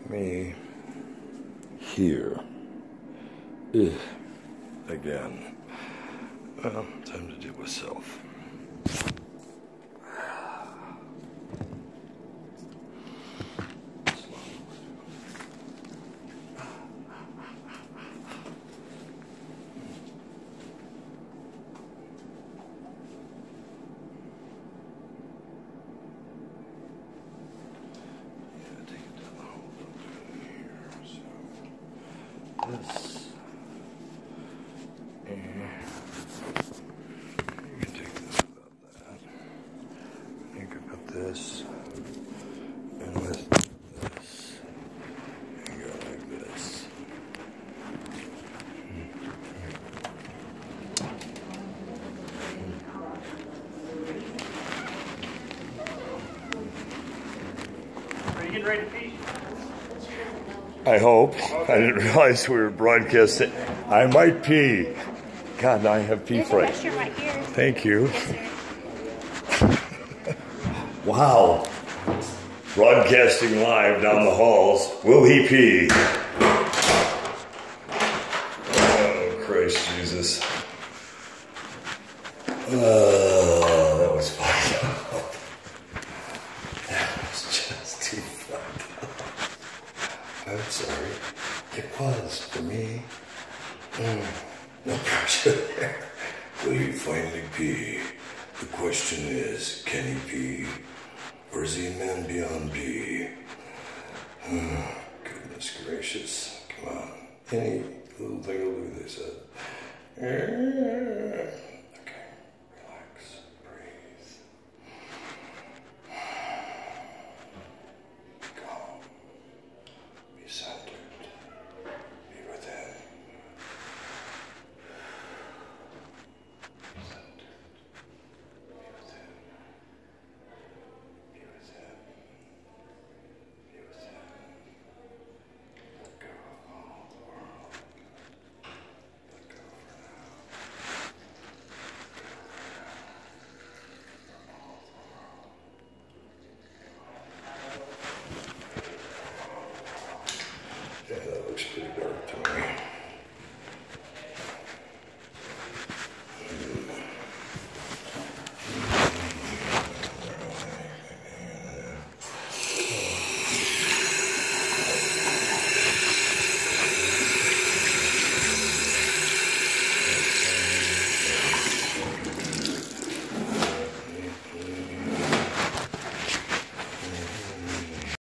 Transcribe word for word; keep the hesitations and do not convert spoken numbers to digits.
me here. Ugh. Again. Well, time to deal with self. This, and you can take this about that. You can put this, and with this, and go like this. Are you getting ready to pee? I hope. I didn't realize we were broadcasting. I might pee. God, now I have pee fright. Right here. Thank you. Yes, Wow. Broadcasting live down the halls. Will he pee? Oh, Christ Jesus. Oh, that was fucked up. That was just too fucked up. I'm sorry. It was for me. Mm, no pressure there. Will he finally pee? The question is, can he pee? Or is he a man beyond pee? Oh, goodness gracious. Come on. Any little thing will do, they said.